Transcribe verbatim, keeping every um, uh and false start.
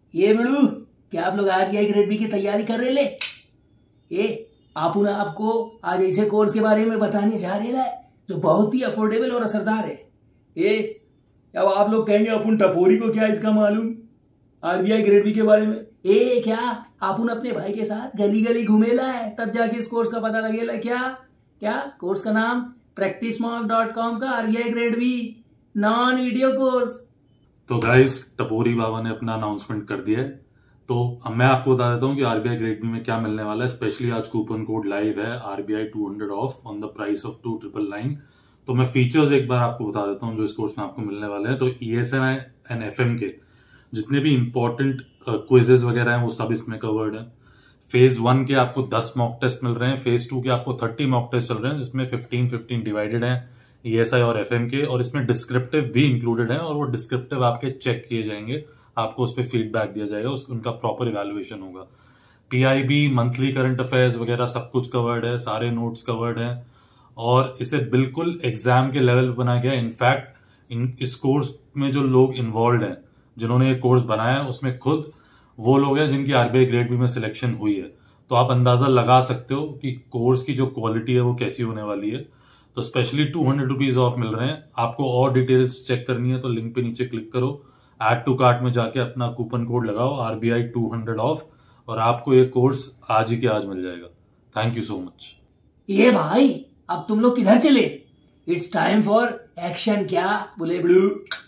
ये बिड़ू, क्या आप लोग आरबीआई ग्रेड बी की तैयारी कर रहे ले? ये आपू ना आपको आज ऐसे कोर्स के बारे में बताने जा रहे हैं जो बहुत ही अफोर्डेबल और असरदार है। ये अब आप लोग कहेंगे अपन टपोरी को क्या इसका मालूम आरबीआई ग्रेड बी के बारे में? ए क्या आपन अपने भाई के साथ गली गली घूमेला है तब जाके इस कोर्स का पता लगेला? क्या क्या कोर्स का नाम प्रैक्टिस मॉक डॉट कॉम का RBI grade B non video course. तो गाइस, टपोरी बाबा ने अपना अनाउंसमेंट कर दिया है। तो अब मैं आपको बता देता हूँ कि आरबीआई ग्रेड बी में क्या मिलने वाला है। स्पेशली आज कूपन कोड लाइव है RBI two hundred off on the price of two triple nine. तो मैं फीचर्स एक बार आपको बता देता हूँ जो इस कोर्स में आपको मिलने वाले हैं। तो ईएसएम एंड एफएम के जितने भी इंपॉर्टेंट क्विजेस वगैरह हैं वो सब इसमें कवर्ड है। फेज वन के आपको दस मॉक टेस्ट मिल रहे हैं, फेज टू के आपको थर्टी मॉक टेस्ट चल रहे हैं जिसमें फिफ्टीन फिफ्टीन डिवाइडेड है ईएसआई और एफएम के, और इसमें डिस्क्रिप्टिव भी इंक्लूडेड है और वो डिस्क्रिप्टिव आपके चेक किए जाएंगे, आपको उस पर फीडबैक दिया जाएगा, उस उनका प्रॉपर इवैल्यूएशन होगा। पीआईबी, मंथली करंट अफेयर्स वगैरह सब कुछ कवर्ड है, सारे नोट्स कवर्ड हैं और इसे बिल्कुल एग्जाम के लेवल पर बनाया गया है। इनफैक्ट इन इस कोर्स में जो लोग इन्वॉल्व हैं, जिन्होंने ये कोर्स बनाया है, उसमें खुद वो लोग हैं जिनकी आरबीआई ग्रेड बी में सिलेक्शन हुई है। तो आप अंदाजा लगा सकते हो कि कोर्स की जो क्वालिटी है वो कैसी होने वाली है। तो specially two hundred rupees off मिल रहे हैं। आपको और डिटेल्स चेक करनी है तो लिंक पे नीचे क्लिक करो, ऐड टू कार्ट में जाके अपना कूपन कोड लगाओ आरबीआई टू हंड्रेड ऑफ और आपको ये कोर्स आज ही के आज मिल जाएगा। Thank you so much. ये भाई अब तुम लोग किधर चले? It's time for action. क्या बोले ब्लू?